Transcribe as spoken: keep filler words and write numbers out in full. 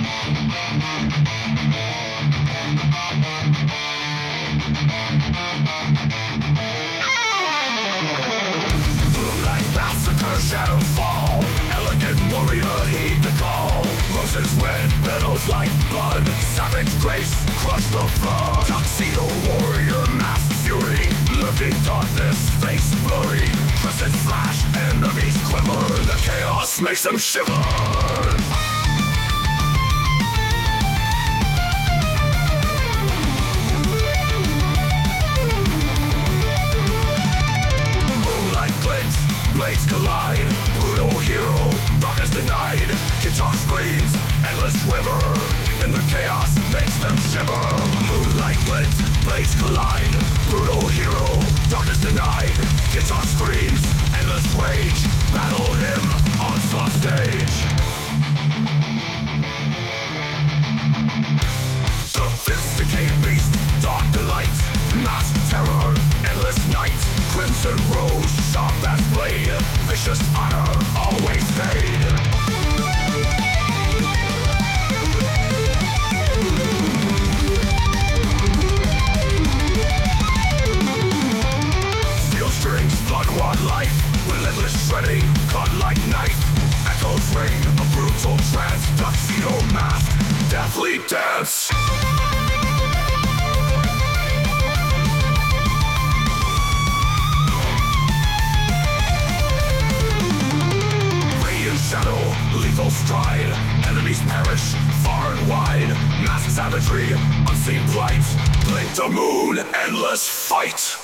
Moonlight massacre, shadow fall. Elegant warrior, heed the call. Roses red, petals like blood. Savage grace, crush the flood. Tuxedo warrior, masked fury. Lurking darkness, face blurry. Crescent flash, enemies quiver. The chaos makes them shiver. Blades collide, brutal hero, darkness denied. Guitar screams, endless quiver. In the chaos makes them shiver. Moonlight lit, blades collide, brutal hero, darkness denied. Guitar screams, endless rage. Battle him on slot stage. Sophisticated beast, dark delight, mass terror, endless night. Crimson rose, sharp as blade, vicious honor, always paid. Steel strings, blood-wad life, relentless shredding, cut like knife. Echoes ring, a brutal trance, tuxedo mask, deathly dance. Shadow, lethal stride. Enemies perish, far and wide. Mass savagery, unseen blight. Blink the moon, endless fight.